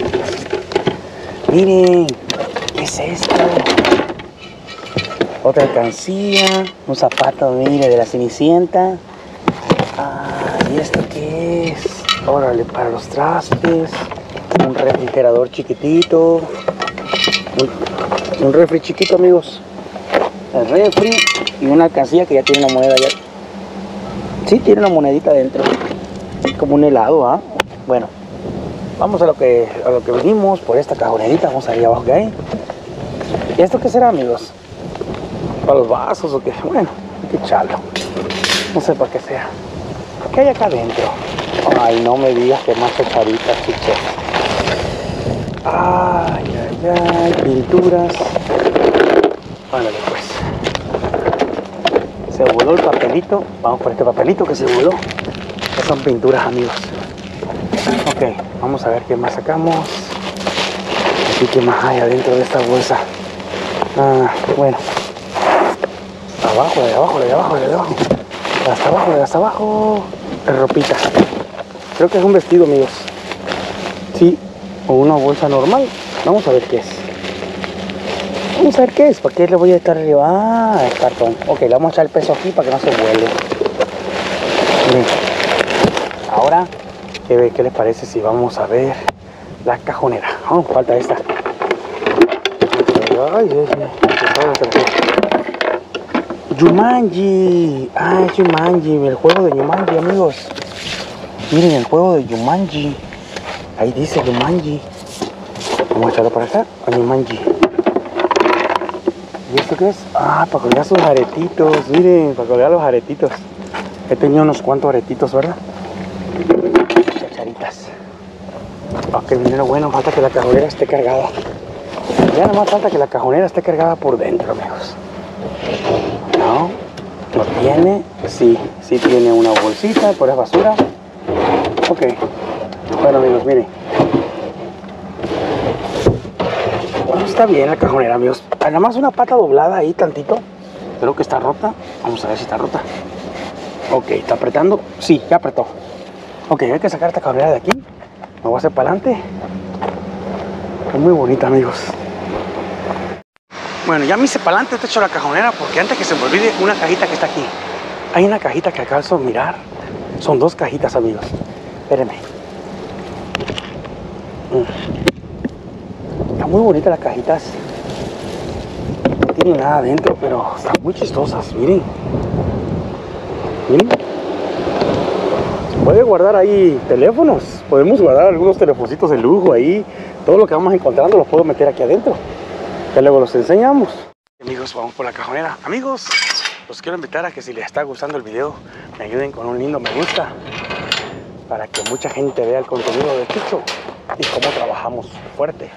Miren, ¿qué es esto? Otra alcancía, un zapato, mire, de la Cenicienta. Ah, ¿y esto qué es? Órale, para los trastes. Un refrigerador chiquitito. Un refri chiquito, amigos. El refri y una alcancía que ya tiene una moneda ya. Sí, tiene una monedita dentro. Como un helado, ¿ah? Bueno, vamos a lo que venimos por esta cajonerita. Vamos ahí abajo que hay. ¿Y esto qué será, amigos? ¿Para los vasos o qué? Bueno, hay que echarlo. No sé para qué sea. ¿Qué hay acá adentro? Ay, no me digas que más chacharitas, chicos. Ay, pinturas. Ándale, pues. Se voló el papelito. Vamos por este papelito que se voló. Estas son pinturas, amigos. Ok, vamos a ver qué más sacamos. Así que más hay adentro de esta bolsa. Bueno. Abajo, de abajo, de abajo, de abajo. Hasta abajo, de hasta abajo. Ropita. Creo que es un vestido, amigos. Sí, o una bolsa normal. Vamos a ver qué es. Vamos a ver qué es. ¿Para qué le voy a estar arriba? Ah, es cartón. Ok, le vamos a echar el peso aquí para que no se vuele. Miren. Ahora, ¿qué les parece si vamos a ver la cajonera? Oh, falta esta. Ay, Jumanji. Ah, Jumanji. El juego de Jumanji, amigos. Miren el juego de Jumanji. Ahí dice Jumanji. Vamos a echarlo para acá. Jumanji. ¿Y esto qué es? Ah, para colgar sus aretitos. Miren, para colgar los aretitos. He tenido unos cuantos aretitos, ¿verdad? Chacharitas. Ok, dinero bueno. Falta que la cajonera esté cargada. Ya nada más falta que la cajonera esté cargada por dentro, amigos. No, no tiene. Sí, sí tiene una bolsita, por esa basura. Ok. Bueno, amigos, miren. Bueno, está bien la cajonera, amigos. Nada más una pata doblada ahí tantito. Creo que está rota. Vamos a ver si está rota. Ok, ¿está apretando? Sí, ya apretó. Ok, hay que sacar esta cajonera de aquí. Me voy a hacer para adelante. Es muy bonita, amigos. Bueno, ya me hice para adelante, te echo la cajonera porque antes que se me olvide una cajita que está aquí. Hay una cajita que alcanzo a mirar. Son dos cajitas, amigos. Espérenme. Están muy bonitas las cajitas. No tienen nada adentro, pero están muy chistosas. Miren. Miren. Se puede guardar ahí teléfonos. Podemos guardar algunos telefoncitos de lujo ahí. Todo lo que vamos encontrando lo puedo meter aquí adentro. Ya luego los enseñamos. Amigos, vamos por la cajonera. Amigos, los quiero invitar a que si les está gustando el video, me ayuden con un lindo me gusta. Para que mucha gente vea el contenido de Chucho y cómo trabajamos fuerte.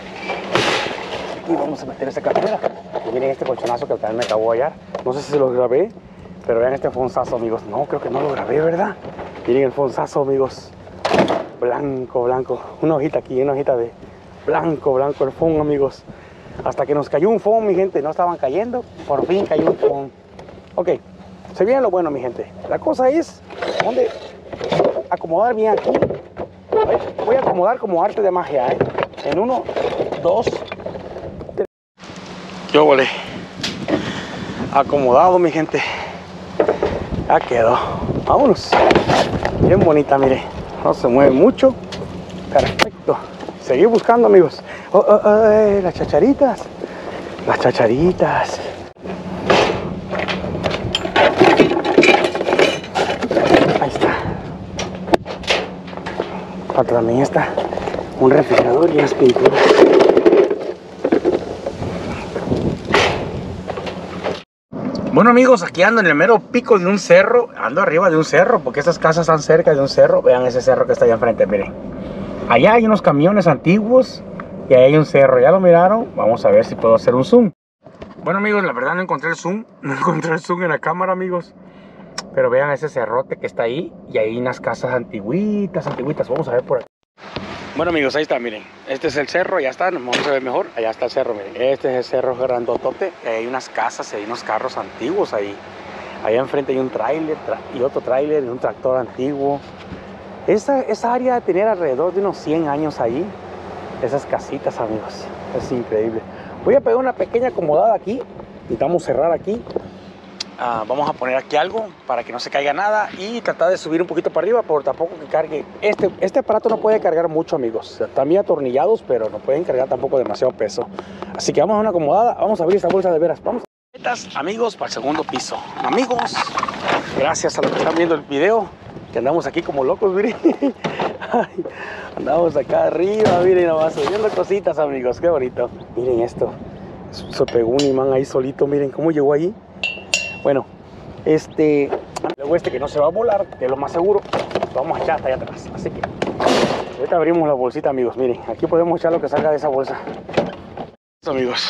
Y vamos a meter esta cajonera. Y miren este colchonazo que también me acabo de hallar. No sé si lo grabé, pero vean este fonzazo, amigos. No, creo que no lo grabé, ¿verdad? Miren el fonzazo, amigos. Blanco, blanco. Una hojita aquí, una hojita de blanco, blanco el fon, amigos. Hasta que nos cayó un fon, mi gente. No estaban cayendo. Por fin cayó un fon. Ok, se viene lo bueno, mi gente. La cosa es donde acomodar bien aquí. Voy a acomodar como arte de magia, ¿eh? En 1, 2, 3. Yo volé. Acomodado, mi gente. Ya quedó. Vámonos. Bien bonita, mire. No se mueve mucho. Perfecto. Seguir buscando, amigos. Las chacharitas. Las chacharitas. Ahí está. Para también está un refrigerador y unas pinturas. Bueno, amigos, aquí ando en el mero pico de un cerro. Ando arriba de un cerro porque estas casas están cerca de un cerro. Vean ese cerro que está allá enfrente, miren. Allá hay unos camiones antiguos y ahí hay un cerro. ¿Ya lo miraron? Vamos a ver si puedo hacer un zoom. Bueno, amigos, la verdad no encontré el zoom. No encontré el zoom en la cámara, amigos. Pero vean ese cerrote que está ahí. Y ahí hay unas casas antiguitas, antiguitas. Vamos a ver por aquí. Bueno, amigos, ahí está, miren. Este es el cerro, ya está. Vamos a ver mejor. Allá está el cerro, miren. Este es el cerro grandotote. Hay unas casas y hay unos carros antiguos ahí. Allá enfrente hay un tráiler y otro tráiler y un tractor antiguo. Esa área de tener alrededor de unos 100 años ahí. Esas casitas, amigos. Es increíble. Voy a pegar una pequeña acomodada aquí. Intentamos cerrar aquí. Vamos a poner aquí algo para que no se caiga nada. Y tratar de subir un poquito para arriba, pero tampoco que cargue. Este aparato no puede cargar mucho, amigos. Están bien atornillados, pero no pueden cargar tampoco demasiado peso. Así que vamos a una acomodada. Vamos a abrir esta bolsa de veras. Vamos. Amigos, para el segundo piso. Amigos, gracias a los que están viendo el video. Que andamos aquí como locos, miren. Ay, andamos acá arriba, miren, nomás subiendo cositas, amigos, qué bonito. Miren esto, se pegó un imán ahí solito, miren cómo llegó ahí. Bueno, luego que no se va a volar, que es lo más seguro, lo vamos a echar hasta allá atrás. Así que, ahorita abrimos la bolsita, amigos, miren, aquí podemos echar lo que salga de esa bolsa. Listo, amigos.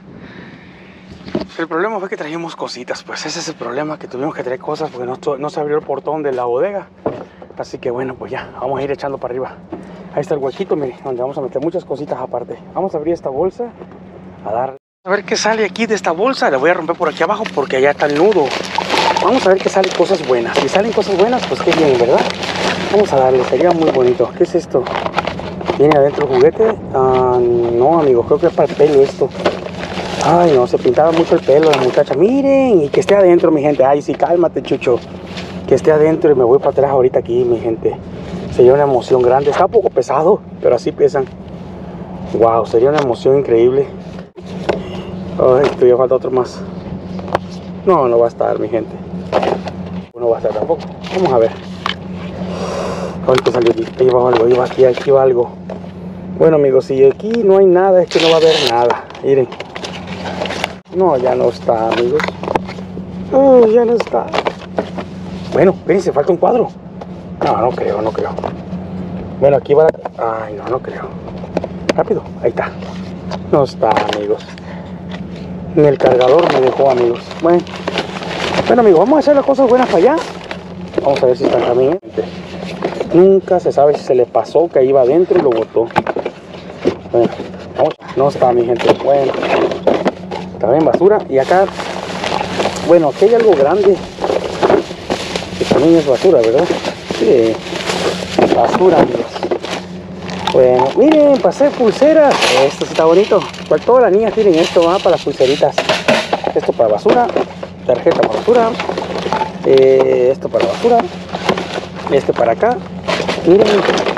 El problema fue que trajimos cositas, pues ese es el problema, que tuvimos que traer cosas porque no se abrió el portón de la bodega. Así que bueno, pues ya, vamos a ir echando para arriba. Ahí está el huequito, mire, donde vamos a meter muchas cositas aparte. Vamos a abrir esta bolsa, a ver qué sale aquí de esta bolsa. Le voy a romper por aquí abajo porque allá está el nudo. Vamos a ver que salen cosas buenas. Si salen cosas buenas, pues qué bien, ¿verdad? Vamos a darle, sería muy bonito. ¿Qué es esto? ¿Viene adentro el juguete? No, amigos, creo que es para el pelo esto. Ay, no, se pintaba mucho el pelo la muchacha. Miren, y que esté adentro, mi gente. Ay, sí, cálmate, Chucho. Que esté adentro y me voy para atrás ahorita aquí, mi gente. Sería una emoción grande. Está un poco pesado, pero así pesan. Wow, sería una emoción increíble. Ay, todavía falta otro más. No, no va a estar, mi gente. No va a estar tampoco. Vamos a ver. ¿Cuánto salió aquí? Ahí va algo, aquí va algo. Bueno, amigos, si aquí no hay nada, es que no va a haber nada. Miren. No, ya no está, amigos. Oh, ya no está. Bueno, espérense, falta un cuadro. No, no creo. Bueno, aquí va la... Ay, no creo. Rápido, ahí está. No está, amigos. Ni el cargador me dejó, amigos. Bueno, amigos, vamos a hacer las cosas buenas para allá. Vamos a ver si están también. Nunca se sabe si se le pasó que iba adentro y lo botó. Bueno, vamos. No está, mi gente. Bueno, también basura. Y acá, bueno, aquí hay algo grande que también es basura, ¿verdad? Sí, basura, amigos. Bueno, miren, para hacer pulseras. Esto sí está bonito. Pues todas las niñas tienen esto, ¿ah? Para las pulseritas. Esto para basura. Tarjeta para basura. Esto para basura. Este para acá. Miren.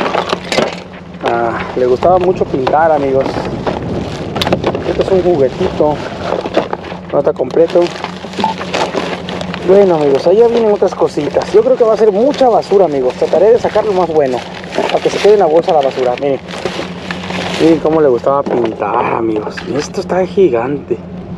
Le gustaba mucho pintar, amigos. Esto es un juguetito. No está completo. Bueno, amigos, allá vienen otras cositas. Yo creo que va a ser mucha basura, amigos. Trataré de sacar lo más bueno para que se quede en la bolsa la basura. Miren. Miren cómo le gustaba pintar, amigos. Esto está gigante.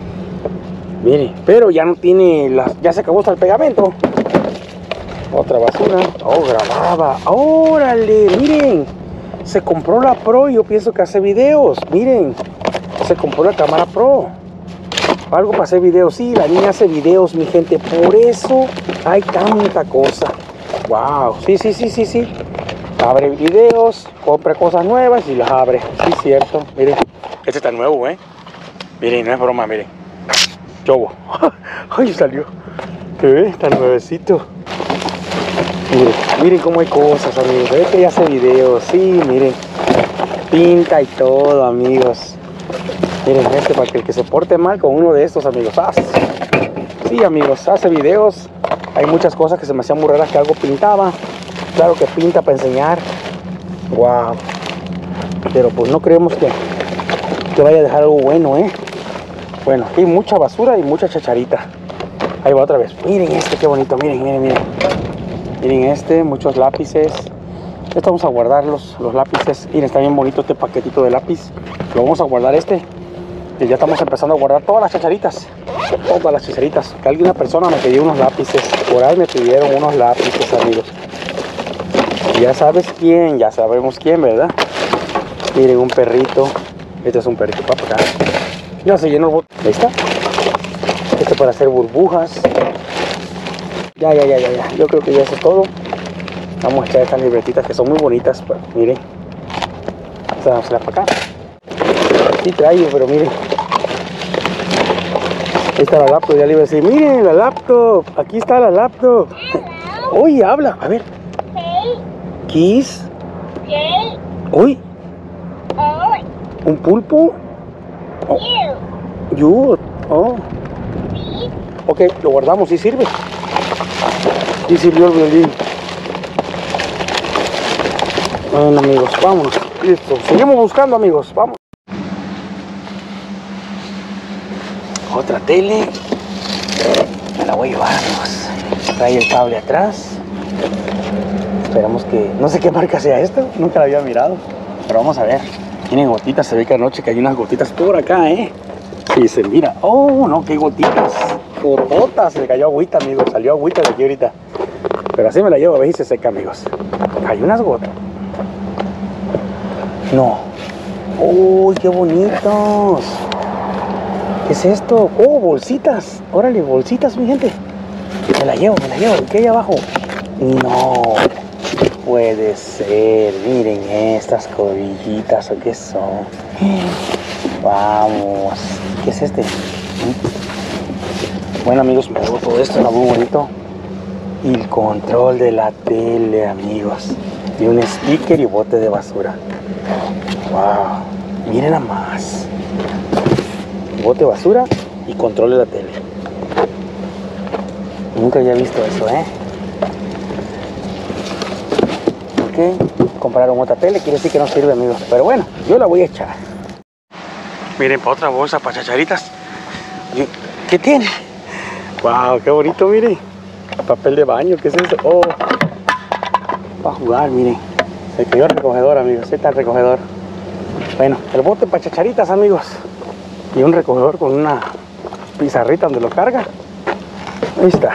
Miren, pero ya no tiene las... Ya se acabó hasta el pegamento. Otra basura. Oh, grababa. ¡Órale! Miren. Se compró la Pro. Yo pienso que hace videos. Miren. Se compró la cámara Pro. Algo para hacer videos. Sí, la niña hace videos, mi gente. Por eso hay tanta cosa. Wow. Sí. Abre videos, compra cosas nuevas y las abre. Sí, cierto. Miren. Este está nuevo, ¿eh? Miren, no es broma, miren. Chobo. Ay, salió. ¿Qué ve? Está nuevecito. Miren cómo hay cosas, amigos. Ve que ella hace videos. Sí, miren. Pinta y todo, amigos. Miren este, para que el que se porte mal con uno de estos, amigos. Sí, amigos, hace videos. Hay muchas cosas que se me hacían muy raras que algo pintaba. Claro que pinta para enseñar. Wow. Pero pues no creemos que vaya a dejar algo bueno, ¿eh? Bueno, aquí hay mucha basura y mucha chacharita. Ahí va otra vez. Miren este, qué bonito. Miren. Miren este, muchos lápices. Esto vamos a guardar los lápices. Miren, está bien bonito este paquetito de lápiz. Lo vamos a guardar este. Y ya estamos empezando a guardar todas las chacharitas. Todas las chacharitas. Que alguna persona me pidió unos lápices. Por ahí me pidieron unos lápices, amigos. Ya sabes quién, ya sabemos quién, ¿verdad? Miren, un perrito. Este es un perrito para acá. Ya se llenó el bote. Ahí está. Este para hacer burbujas. Ya. Yo creo que ya eso es todo. Vamos a echar estas libretitas que son muy bonitas. Pues, miren. Vamos a para acá. Sí traigo, pero miren. Ahí está la laptop. Ya le iba a decir, miren la laptop. Aquí está la laptop. Oye, habla. A ver. Kiss. Uy. ¿Un pulpo? Oh. You. Oh. Ok, lo guardamos. ¿Sí sirve? Sí sirvió el violín. Bueno, amigos, vámonos. Listo. Seguimos buscando, amigos. Vamos. Otra tele. Me la voy a llevar, amigos. Trae el cable atrás. Esperamos que... No sé qué marca sea esto. Nunca la había mirado. Pero vamos a ver. Tiene gotitas. Se ve que anoche que hay unas gotitas por acá, ¿eh? Sí, se mira. Oh, no, qué gotitas. Gototas. Se le cayó agüita, amigos. Salió agüita de aquí ahorita. Pero así me la llevo a ver si se seca, amigos. Hay unas gotas. No. Uy, qué bonitos. ¿Qué es esto? Oh, bolsitas. Órale, bolsitas, mi gente. Me la llevo. ¿Qué hay abajo? No puede ser. Miren estas cobillitas, ¿o qué son? Vamos. ¿Qué es este? Bueno, amigos, me llevo todo esto. Está muy bonito. Y el control de la tele, amigos. Y un sticker y bote de basura. Wow. Miren nada más. Bote de basura y control de la tele. Nunca había visto eso, ¿eh? Ok. Compraron otra tele. Quiere decir que no sirve, amigos. Pero bueno, yo la voy a echar. Miren, para otra bolsa, para chacharitas. ¿Qué tiene? Wow, qué bonito, miren. Papel de baño, ¿qué es eso? Oh. para jugar, miren. Se cayó el recogedor, amigos. Ahí está el recogedor. Bueno, el bote para chacharitas, amigos. Y un recogedor con una pizarrita donde lo carga. Ahí está.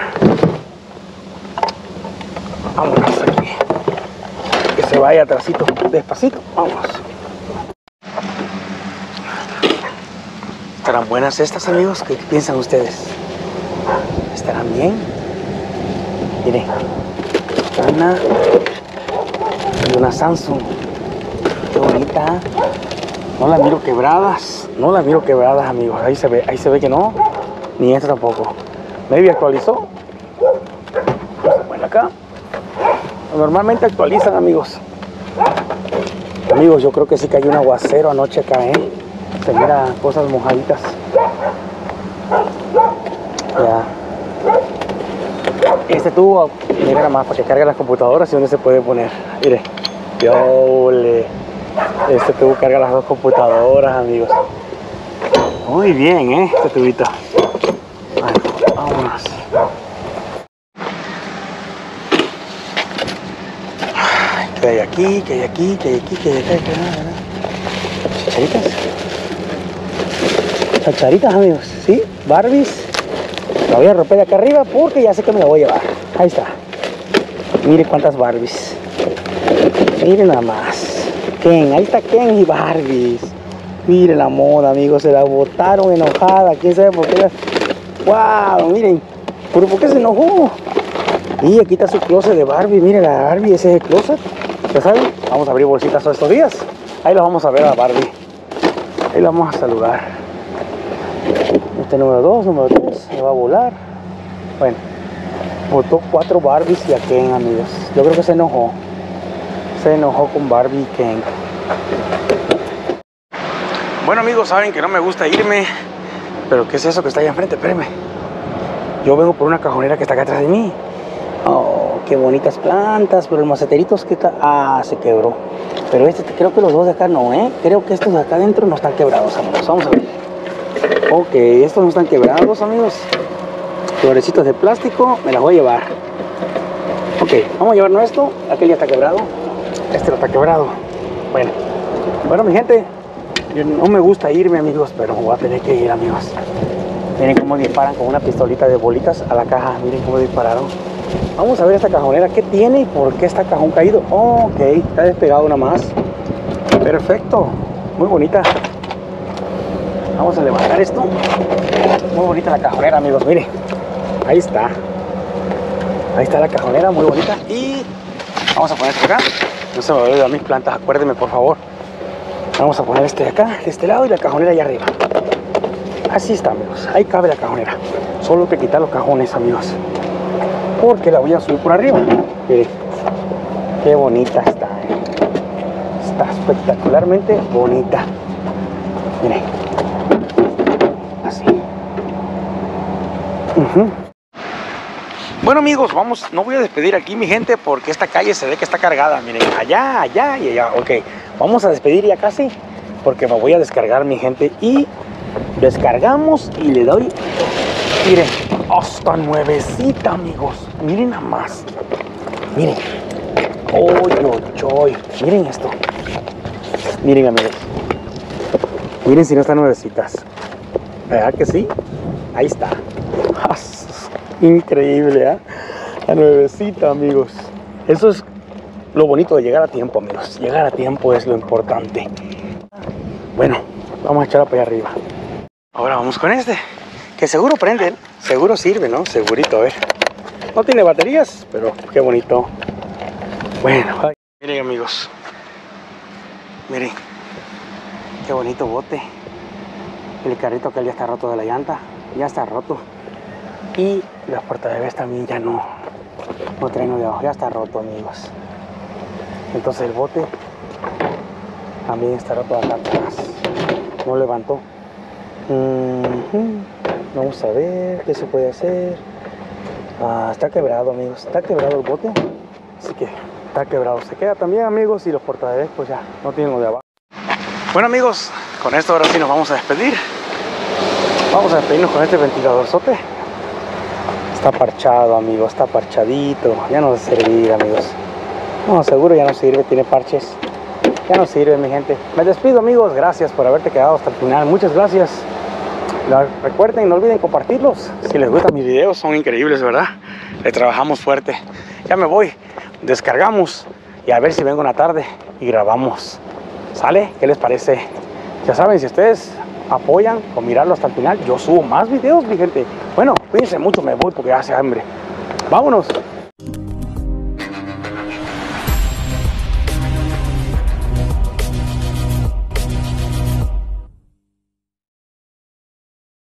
Vámonos aquí. Que se vaya atrasito, despacito. Vamos. ¿Estarán buenas estas, amigos? ¿Qué piensan ustedes? ¿Estarán bien? Miren. Una Samsung. Qué bonita. No la miro quebradas. No la miro quebradas, amigos. Ahí se ve que no. Ni esta tampoco. Maybe actualizó. Bueno, acá. Normalmente actualizan, amigos. Amigos, yo creo que sí cayó un aguacero anoche acá, se mira cosas mojaditas. Ya. Este tubo, mira nada más, para que cargue las computadoras y donde se puede poner. Mire. Este tubo carga las dos computadoras, amigos. Muy bien, este tubito. Bueno, vámonos. Que hay aquí, que hay aquí, que hay aquí, que hay acá, que hay acá. Chacharitas, amigos, ¿sí? Barbies. La voy a romper de acá arriba porque ya sé que me la voy a llevar. Ahí está. Mire cuántas Barbies. Miren nada más. Ken, ahí está Ken y Barbies. Miren la moda, amigos, se la botaron enojada. ¿Quién sabe por qué? ¡Wow! Miren. ¿Pero por qué se enojó? Y aquí está su closet de Barbie. Miren la Barbie, ese es el closet. ¿Ya saben? Vamos a abrir bolsitas todos estos días. Ahí los vamos a ver a Barbie. Ahí la vamos a saludar. Este número 2, número 3, me va a volar. Bueno, botó 4 Barbies y a Ken, amigos. Yo creo que se enojó. Se enojó con Barbie y Ken. Bueno, amigos, saben que no me gusta irme. Pero ¿qué es eso que está allá enfrente? Espérenme. Yo vengo por una cajonera que está acá atrás de mí. Oh, qué bonitas plantas, pero el maceterito es que está... Ah, se quebró. Pero creo que los dos de acá no, Creo que estos de acá adentro no están quebrados, amigos. Vamos a ver. Ok, estos no están quebrados, amigos. Florecitos de plástico, me las voy a llevar. Ok, vamos a llevarnos esto. Aquel ya está quebrado. Este no está quebrado. Bueno, mi gente, yo no me gusta irme, amigos, pero voy a tener que ir, amigos. Miren cómo disparan con una pistolita de bolitas a la caja. Miren cómo dispararon. Vamos a ver esta cajonera, qué tiene y por qué está cajón caído. Oh, ok, está despegado una más. Perfecto, muy bonita. Vamos a levantar esto. Muy bonita la cajonera, amigos, miren. Ahí está. Ahí está la cajonera, muy bonita. Y vamos a poner esto acá. No se me olviden mis plantas, acuérdenme, por favor. Vamos a poner este de acá, de este lado, y la cajonera allá arriba. Así está, amigos. Ahí cabe la cajonera. Solo hay que quitar los cajones, amigos, porque la voy a subir por arriba. Miren, qué bonita está, Está espectacularmente bonita. Miren, así. Bueno, amigos, vamos. No voy a despedir aquí, mi gente, porque esta calle se ve que está cargada. Miren, allá, allá y allá. Ok, vamos a despedir ya casi, porque me voy a descargar, mi gente. Y descargamos y le doy. Miren, hasta nuevecita, amigos. Miren nada más. Miren. Oy. Miren esto. Miren, amigos. Miren si no están nuevecitas. ¿Verdad que sí? Ahí está. Increíble, La nuevecita, amigos. Eso es lo bonito de llegar a tiempo, amigos. Llegar a tiempo es lo importante. Bueno, vamos a echarla para allá arriba. Ahora vamos con este, que seguro prende, seguro sirve, ¿no? Segurito, a ver. No tiene baterías, pero qué bonito. Bueno, miren, amigos. Miren, qué bonito bote. El carrito que ya está roto de la llanta, ya está roto. Y las portabebés también ya no traen de abajo, ya está roto, amigos. Entonces el bote también está roto acá atrás. No levantó. Vamos a ver qué se puede hacer. Está quebrado, amigos. Está quebrado el bote. Así que está quebrado. Se queda también, amigos. Y los portabebés pues ya no tienen lo de abajo. Bueno, amigos, con esto ahora sí nos vamos a despedir. Vamos a despedirnos con este ventiladorzote. Está parchado, amigos. Está parchadito. Ya nos va a servir, amigos. No, seguro ya no sirve, tiene parches. Ya no sirve, mi gente. Me despido, amigos. Gracias por haberte quedado hasta el final. Muchas gracias. Recuerden, no olviden compartirlos. Si les gustan mis videos, son increíbles, ¿verdad? Le trabajamos fuerte. Ya me voy. Descargamos. Y a ver si vengo una tarde y grabamos. ¿Sale? ¿Qué les parece? Ya saben, si ustedes apoyan con mirarlo hasta el final, yo subo más videos, mi gente. Bueno, cuídense mucho, me voy porque hace hambre. Vámonos.